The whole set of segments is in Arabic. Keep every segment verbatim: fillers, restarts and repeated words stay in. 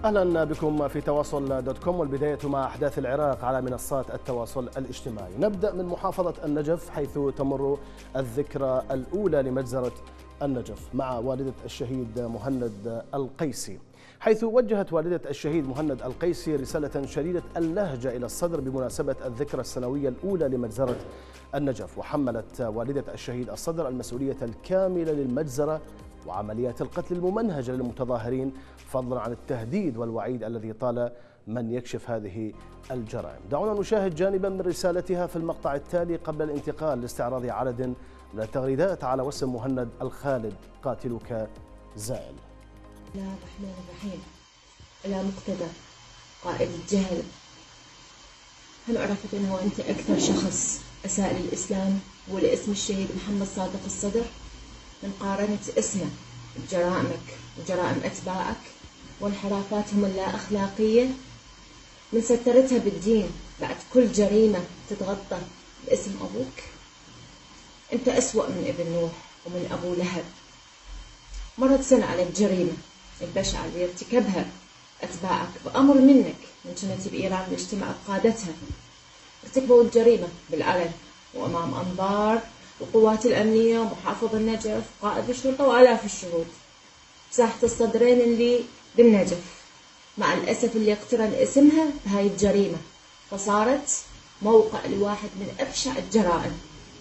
أهلا بكم في تواصل دوت كوم، والبداية مع أحداث العراق على منصات التواصل الاجتماعي. نبدأ من محافظة النجف حيث تمر الذكرى الأولى لمجزرة النجف مع والدة الشهيد مهند القيسي، حيث وجهت والدة الشهيد مهند القيسي رسالة شديدة اللهجة إلى الصدر بمناسبة الذكرى السنوية الأولى لمجزرة النجف. وحملت والدة الشهيد الصدر المسؤولية الكاملة للمجزرة وعمليات القتل الممنهجة للمتظاهرين، فضلا عن التهديد والوعيد الذي طال من يكشف هذه الجرائم. دعونا نشاهد جانبا من رسالتها في المقطع التالي قبل الانتقال لاستعراض عدد من التغريدات على وسم مهند الخالد قاتلك زائل. بسم الله الرحمن الرحيم. إلى مقتدى قائد الجهل، هل عرفت أنه أنت أكثر شخص أساء للإسلام ولاسم الشهيد محمد صادق الصدر من قارنة اسمه بجرائمك وجرائم أتباعك وانحرافاتهم اللا أخلاقية، من سترتها بالدين بعد كل جريمة تتغطى باسم أبوك؟ أنت أسوأ من ابن نوح ومن أبو لهب. مرت سنة على الجريمة البشعة اللي ارتكبها أتباعك بأمر منك من كنت بإيران لاجتماع قادتها، ارتكبوا الجريمة بالعلن وأمام أنظار القوات الأمنية ومحافظ النجف وقائد الشرطة وآلاف الشهود بساحة الصدرين اللي بالنجف، مع الأسف اللي اقترن اسمها بهاي الجريمة، فصارت موقع لواحد من أبشع الجرائم.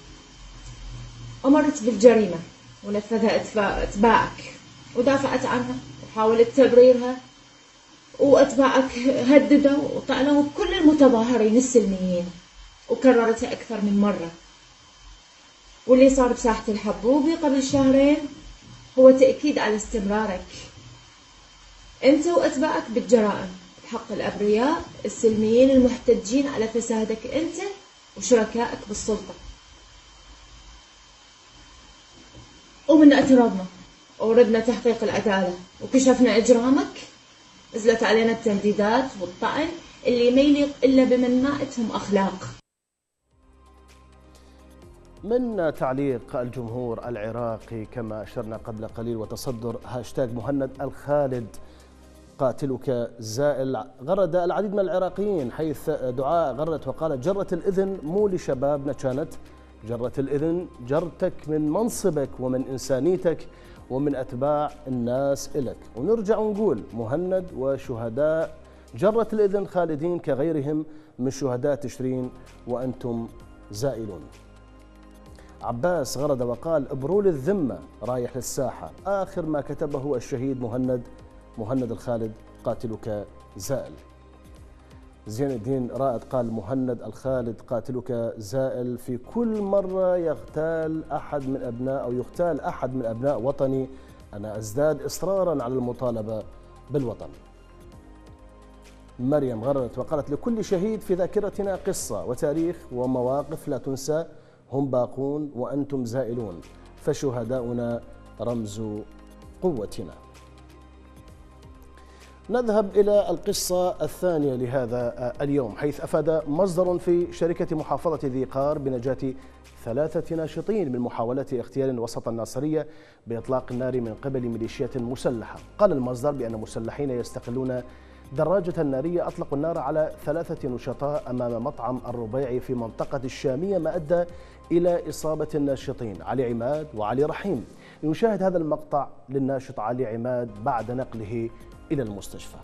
أمرت بالجريمة ونفذها أتباعك ودافعت عنها وحاولت تبريرها، وأتباعك هددوا وطعنوا كل المتظاهرين السلميين وكررتها أكثر من مرة. واللي صار بساحة الحبوبي قبل شهرين هو تأكيد على استمرارك أنت وأتباعك بالجرائم بحق الأبرياء السلميين المحتجين على فسادك أنت وشركائك بالسلطة. ومن اعتراضنا وردنا تحقيق العدالة وكشفنا إجرامك، نزلت علينا التهديدات والطعن اللي ما يليق إلا بمن ما عندهم أخلاق. من تعليق الجمهور العراقي كما أشرنا قبل قليل وتصدر هاشتاج مهند الخالد قاتلك زائل، غرد العديد من العراقيين، حيث دعاء غردت وقالت: جرت الإذن مو لشبابنا، كانت جرت الإذن جرتك من منصبك ومن إنسانيتك ومن أتباع الناس إلك. ونرجع ونقول مهند وشهداء جرت الإذن خالدين كغيرهم من شهداء تشرين وأنتم زائلون. عباس غرد وقال: ابرول الذمة رايح للساحة، آخر ما كتبه الشهيد مهند مهند الخالد قاتلك زائل. زين الدين رائد قال: مهند الخالد قاتلك زائل، في كل مرة يغتال أحد من أبناء أو يغتال أحد من أبناء وطني أنا أزداد إصرارا على المطالبة بالوطن. مريم غردت وقالت: لكل شهيد في ذاكرتنا قصة وتاريخ ومواقف لا تنسى، هم باقون وأنتم زائلون، فشهداؤنا رمز قوتنا. نذهب إلى القصة الثانية لهذا اليوم، حيث أفاد مصدر في شركة محافظة ذي قار بنجاة ثلاثة ناشطين من محاولة اغتيال وسط الناصرية بإطلاق النار من قبل ميليشيات مسلحة. قال المصدر بأن مسلحين يستقلون دراجة نارية أطلقوا النار على ثلاثة نشطاء أمام مطعم الربيعي في منطقة الشامية، ما أدى إلى إصابة الناشطين علي عماد وعلي رحيم. نشاهد هذا المقطع للناشط علي عماد بعد نقله إلى المستشفى.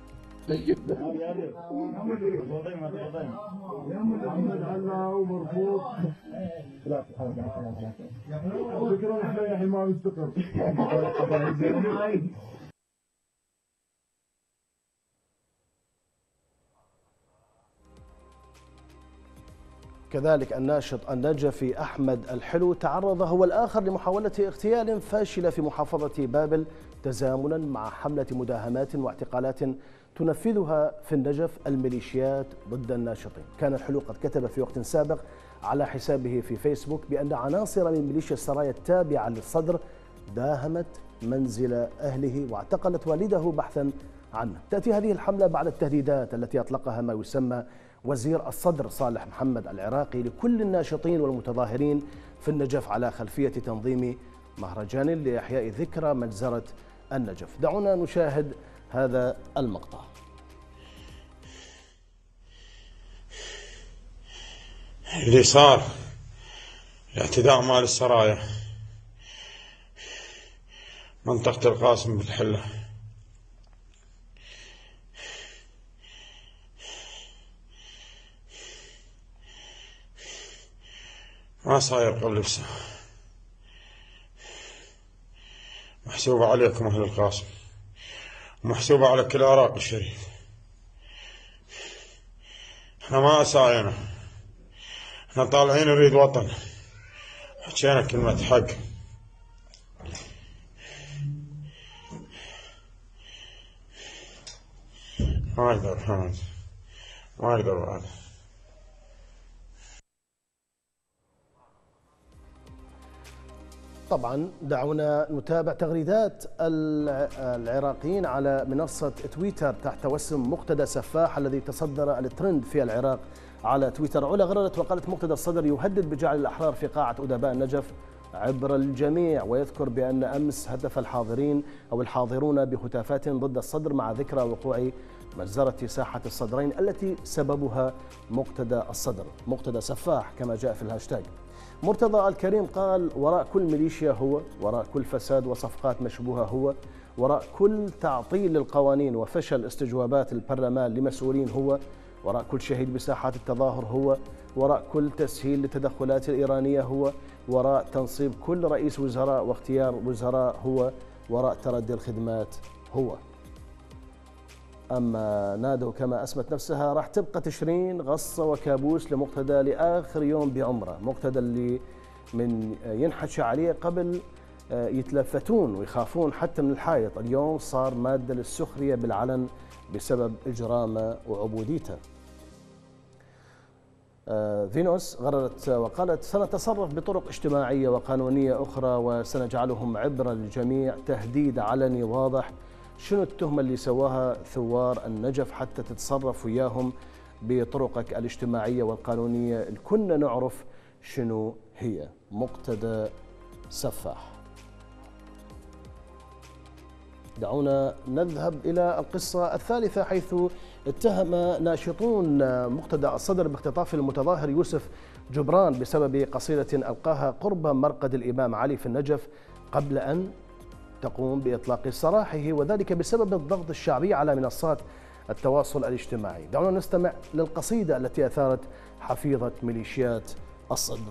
كذلك الناشط النجفي أحمد الحلو تعرض هو الآخر لمحاولة اغتيال فاشلة في محافظة بابل، تزامنا مع حملة مداهمات واعتقالات تنفذها في النجف الميليشيات ضد الناشطين. كان الحلو قد كتب في وقت سابق على حسابه في فيسبوك بأن عناصر من ميليشيا السرايا التابعة للصدر داهمت منزل أهله واعتقلت والده بحثا عنه. تأتي هذه الحملة بعد التهديدات التي أطلقها ما يسمى وزير الصدر صالح محمد العراقي لكل الناشطين والمتظاهرين في النجف على خلفية تنظيم مهرجان لإحياء ذكرى مجزرة النجف. دعونا نشاهد هذا المقطع. اللي صار الاعتداء مال السرايا منطقة القاسم بالحلة، ما صاير قبل بسنة، محسوبة عليكم أهل القاسم ومحسوبة على كل عراق الشريف. احنا ما أساينا، احنا طالعين نريد وطن، حكينا كلمة حق. ما أقدر محمد، ما أقدر بعد. طبعا دعونا نتابع تغريدات العراقيين على منصة تويتر تحت وسم مقتدى سفاح الذي تصدر الترند في العراق على تويتر. علا غررت وقالت مقتدى الصدر يهدد بجعل الأحرار في قاعة أدباء النجف عبر الجميع، ويذكر بأن أمس هدف الحاضرين أو الحاضرون بهتافات ضد الصدر مع ذكرى وقوع مجزرة ساحة الصدرين التي سببها مقتدى الصدر مقتدى سفاح كما جاء في الهاشتاج. مرتضى الكريم قال وراء كل ميليشيا هو، وراء كل فساد وصفقات مشبوهة هو، وراء كل تعطيل للقوانين وفشل استجوابات البرلمان لمسؤولين هو، وراء كل شهيد بساحات التظاهر هو، وراء كل تسهيل للتدخلات الإيرانية هو، وراء تنصيب كل رئيس وزراء واختيار وزراء هو، وراء تردي الخدمات هو. أما نادو كما أسمت نفسها راح تبقى تشرين غصة وكابوس لمقتدى لآخر يوم بعمره، مقتدى اللي من ينحكى عليه قبل يتلفتون ويخافون حتى من الحائط، اليوم صار مادة للسخرية بالعلن بسبب إجرامه وعبوديته. فينوس غررت وقالت سنتصرف بطرق اجتماعية وقانونية أخرى وسنجعلهم عبرة للجميع، تهديد علني واضح. شنو التهمة اللي سواها ثوار النجف حتى تتصرف وياهم بطرقك الاجتماعية والقانونية؟ الكلنا نعرف شنو هي. مقتدى سفاح. دعونا نذهب إلى القصة الثالثة، حيث اتهم ناشطون مقتدى الصدر باختطاف المتظاهر يوسف جبران بسبب قصيدة ألقاها قرب مرقد الإمام علي في النجف قبل أن تقوم بإطلاق سراحه، وذلك بسبب الضغط الشعبي على منصات التواصل الاجتماعي. دعونا نستمع للقصيدة التي أثارت حفيظة ميليشيات الصدر.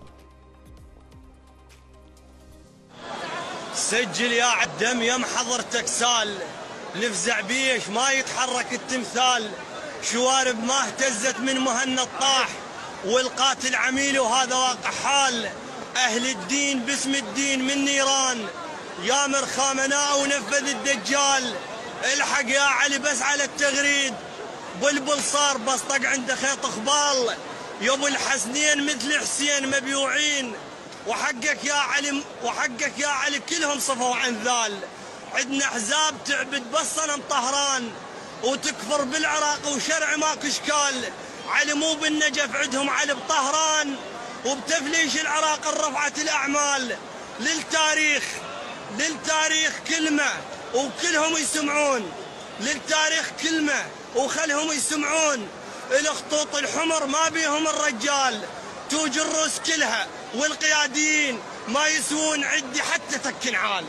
سجل يا عالدم يا محضرتك سال، نفزع بيش ما يتحرك التمثال، شوارب ما اهتزت من مهند طاح، والقاتل عميل وهذا واقع حال. أهل الدين باسم الدين من نيران، يا مرخامنا ونفذ الدجال. الحق يا علي بس على التغريد، بلبل صار بس طق عنده خيط اخبال. يا ابو الحسنين مثل حسين مبيوعين، وحقك يا علي وحقك يا علي كلهم صفوا عن ذال. عندنا احزاب تعبد بس صنم طهران، وتكفر بالعراق وشرع ماكو اشكال. علي مو بالنجف عندهم علي بطهران، وبتفليش العراق رفعت الاعمال. للتاريخ للتاريخ كلمة وكلهم يسمعون، للتاريخ كلمة وخلهم يسمعون. الخطوط الحمر ما بيهم الرجال، توج الروس كلها والقياديين ما يسوون عدي حتى تكنعال.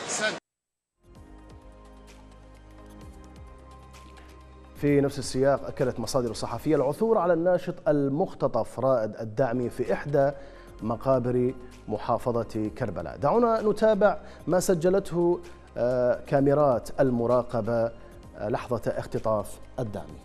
في نفس السياق أكدت مصادر صحفية العثور على الناشط المختطف رائد الدعمي في إحدى مقابر محافظة كربلاء. دعونا نتابع ما سجلته كاميرات المراقبة لحظة اختطاف الدعمي.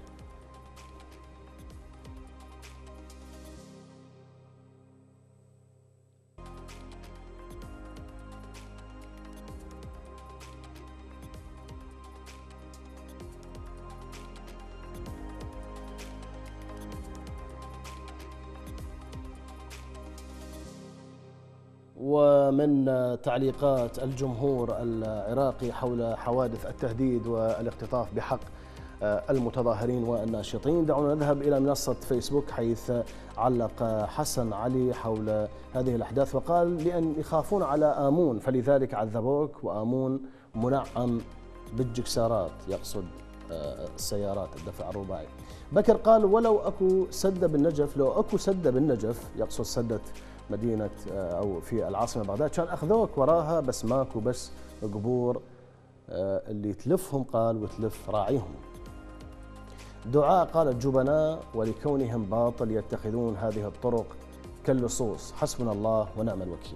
ومن تعليقات الجمهور العراقي حول حوادث التهديد والاختطاف بحق المتظاهرين والناشطين، دعونا نذهب إلى منصة فيسبوك حيث علق حسن علي حول هذه الأحداث وقال: لأن يخافون على آمون فلذلك عذبوك، وآمون منعم بالجكسارات، يقصد السيارات الدفع الرباعي. بكر قال ولو اكو سده بالنجف، لو اكو سده بالنجف يقصد سده مدينه او في العاصمه بغداد، كان اخذوك وراها، بس ماكو بس قبور اللي تلفهم قال وتلف راعيهم. دعاء قالت جبناء ولكونهم باطل يتخذون هذه الطرق كاللصوص، حسبنا الله ونعم الوكيل.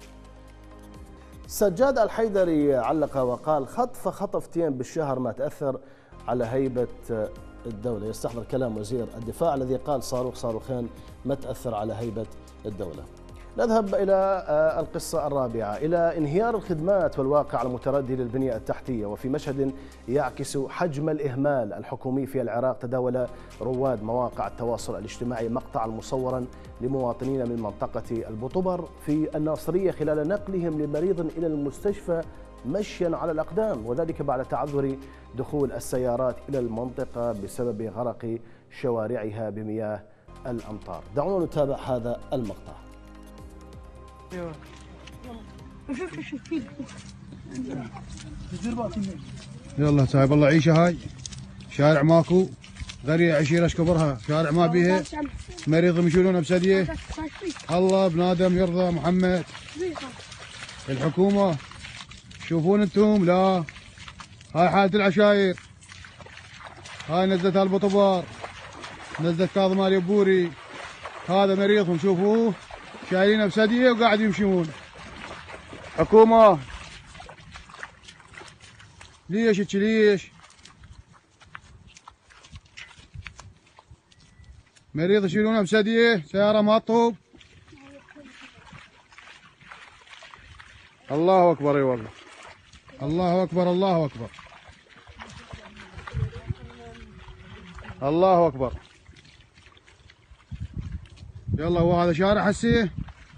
سجاد الحيدري علق وقال خطف خطفتين بالشهر ما تأثر على هيبة الدولة. يستحضر كلام وزير الدفاع الذي قال صاروخ صاروخين ما تأثر على هيبة الدولة. نذهب إلى القصة الرابعة، إلى انهيار الخدمات والواقع المتردي للبنية التحتية. وفي مشهد يعكس حجم الإهمال الحكومي في العراق، تداول رواد مواقع التواصل الاجتماعي مقطعا مصورا لمواطنين من منطقة البطبر في الناصرية خلال نقلهم لمريض إلى المستشفى مشيا على الأقدام، وذلك بعد تعذر دخول السيارات إلى المنطقة بسبب غرق شوارعها بمياه الأمطار. دعونا نتابع هذا المقطع. يلا صاحب الله عيشه هاي، شارع ماكو، قريه عشيره ايش كبرها، شارع ما بيها، مريض يشيلونه بسديه. الله بنادم يرضى محمد. الحكومه شوفون انتم، لا هاي حاله العشاير، هاي نزلت البطبار، نزلت كاظم اليبوري، هذا مريضهم شوفوه شايلينه بسديه وقاعد يمشون. حكومه ليش هيك ليش؟ مريض يشيلونه بسديه، سياره ما تطوب. الله اكبر اي والله، الله اكبر الله اكبر الله اكبر. يلا هو هذا شارع حسيه.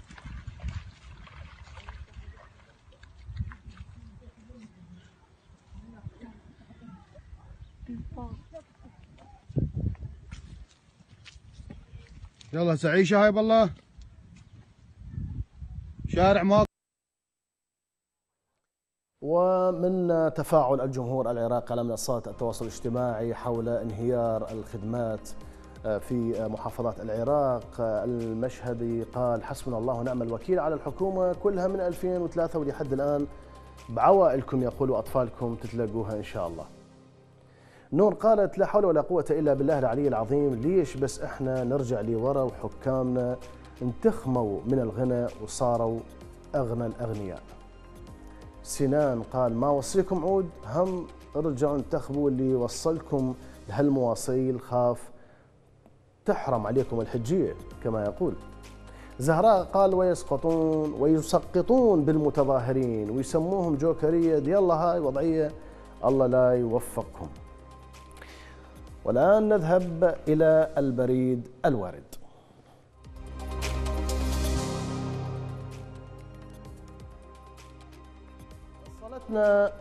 يلا سعيشه هاي بالله، شارع ما. ومن تفاعل الجمهور العراقي على منصات التواصل الاجتماعي حول انهيار الخدمات في محافظات العراق، المشهدي قال حسبنا الله ونعم الوكيل على الحكومة كلها من ألفين وثلاثة ولحد الآن بعوائلكم يقول وأطفالكم تتلقوها إن شاء الله. نور قالت لا حول ولا قوة إلا بالله العلي العظيم، ليش بس إحنا نرجع لورا وحكامنا انتخموا من الغنى وصاروا أغنى الأغنياء. سنان قال ما وصيكم عود، هم ارجعوا انتخبوا اللي وصلكم لهالمواصيل، خاف تحرم عليكم الحجية كما يقول. زهراء قال ويسقطون ويسقطون بالمتظاهرين ويسموهم جوكرية، يلا هاي وضعية الله لا يوفقهم. والآن نذهب إلى البريد الوارد. وصلتنا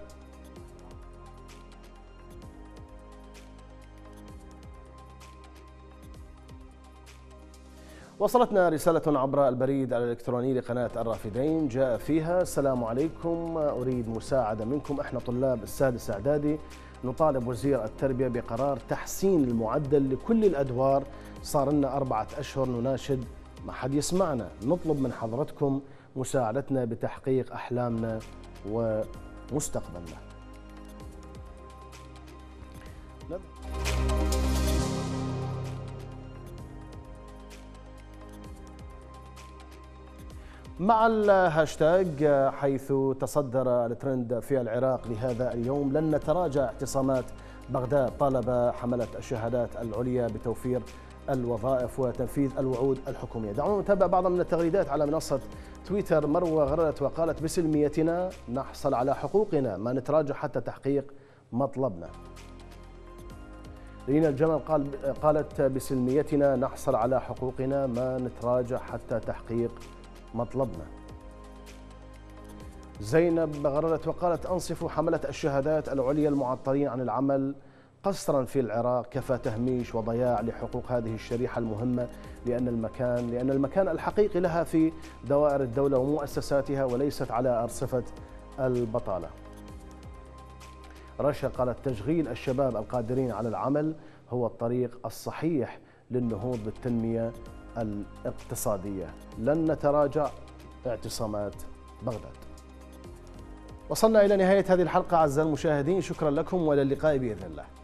وصلتنا رسالة عبر البريد الإلكتروني لقناة الرافدين جاء فيها السلام عليكم، أريد مساعدة منكم، احنا طلاب السادس إعدادي نطالب وزير التربية بقرار تحسين المعدل لكل الأدوار، صار لنا أربعة أشهر نناشد ما حد يسمعنا، نطلب من حضرتكم مساعدتنا بتحقيق أحلامنا ومستقبلنا. مع الهاشتاج حيث تصدر الترند في العراق لهذا اليوم، لن نتراجع اعتصامات بغداد، طالب حملة الشهادات العليا بتوفير الوظائف وتنفيذ الوعود الحكومية. دعونا نتابع بعض من التغريدات على منصة تويتر. مروة غردت وقالت بسلميتنا نحصل على حقوقنا، ما نتراجع حتى تحقيق مطلبنا. لينا الجمل قال قالت بسلميتنا نحصل على حقوقنا، ما نتراجع حتى تحقيق مطلبنا. زينب غردت وقالت أنصفوا حملة الشهادات العليا المعطلين عن العمل قسرا في العراق، كفى تهميش وضياع لحقوق هذه الشريحة المهمة، لأن المكان لأن المكان الحقيقي لها في دوائر الدولة ومؤسساتها وليست على أرصفة البطالة. رشا قالت تشغيل الشباب القادرين على العمل هو الطريق الصحيح للنهوض بالتنمية الاقتصادية. لن نتراجع. اعتصامات بغداد. وصلنا إلى نهاية هذه الحلقة أعزائي المشاهدين، شكرا لكم وإلى اللقاء بإذن الله.